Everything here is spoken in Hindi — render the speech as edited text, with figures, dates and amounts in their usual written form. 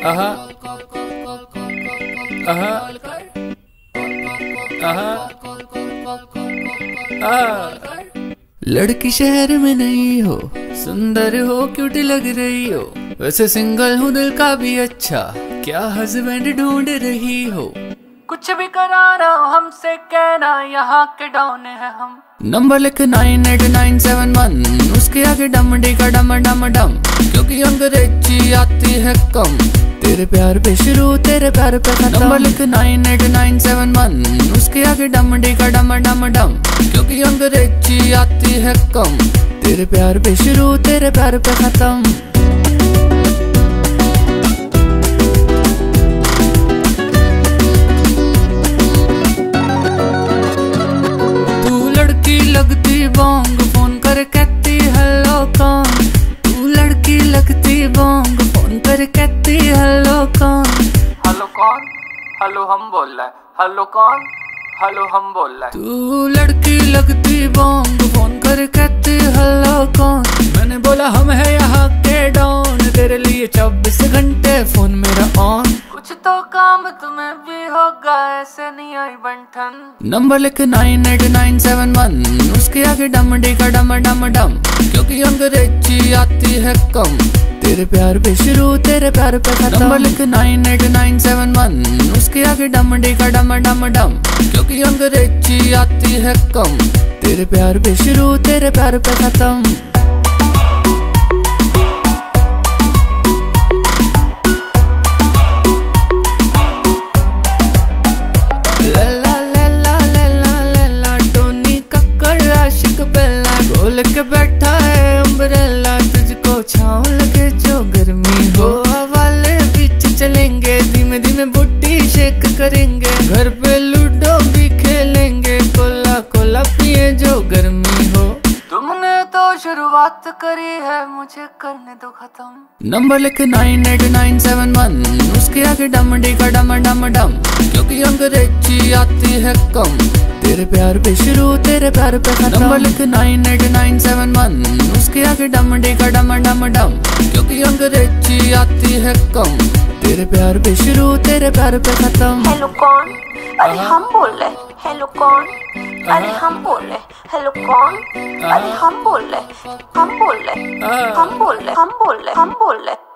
आहा आहा आहा आहा। लड़की शहर में नहीं हो, सुंदर हो, क्यूट लग रही हो, वैसे सिंगल हूँ दिल का भी अच्छा, क्या हस्बैंड ढूंढ रही हो? कुछ भी कराना हमसे कहना, यहाँ के डॉन है हम। नंबर लिख 989971, उसके आगे डम डिगा डम डम डम, क्योंकि अंग्रेजी आती है कम। तेरे प्यार पे शुरू, तेरे प्यार पे खत्म। नंबर लिख 989971, उसके आगे डम डिगा डम डम डम, क्योंकि अंग्रेजी आती है कम। तेरे प्यार पे शुरू, तेरे प्यार पे खत्म। लगती बोंग, फोन कर कहती हेलो कौन। तू लड़की लगती बोंग, फोन कर कहती हेलो कौन। हेलो कौन? हेलो हम बोल रहा है। हेलो कौन? हेलो हम बोल रहा है। तू लड़की लगती बोंग, फोन कर कहती हेलो कौन। मैंने बोला हम है यहाँ के डॉन, तेरे लिए 24 घंटे फोन मेरा ऑन। कुछ तो काम तुम्हें भी होगा, ऐसे नहीं आई बंठन। नंबर लिख 989971, उसके आगे डम डिगा डम डम डम, क्योंकि अंग्रेजी आती है कम। तेरे प्यार पे शुरू, तेरे प्यार पे खत्म। नंबर लिख 989971, उसके आगे डम डिगा डम डम डम, क्योंकि अंग्रेजी आती है कम। तेरे प्यार पे शुरू, तेरे प्यार पे खत्म। खोल के बैठा है अम्ब्रेला, तुझको छाँव लगे जो गर्मी हो। वाले बीच चलेंगे, धीमे धीमे बुट्टी शेक करेंगे, घर पे लूडो भी खेलेंगे, कोला कोला पिए जो गर्मी हो। तुमने तो शुरुआत करी है, मुझे करने दो खत्म। नंबर लिख 989971, उसके आगे डम डिगा डम डम डम, क्योंकि अंग्रेजी आती है कम। तेरे प्यार पे शुरू, तेरे प्यार पे खत्म। नंबर लिख 989971, उसके आगे डम डिगा डम डम डम, क्योंकि अंग्रेजी आती है कम। तेरे प्यार पे शुरू, तेरे प्यार पे खत्म। हेलो कौन? अरे हम बोल रहे। हेलो कौन? अरे हम बोल रहे। हेलो कौन? अरे हम बोल रहे। हम बोल रहे। हम बोल रहे। हम बोल रहे। हम बोल रहे।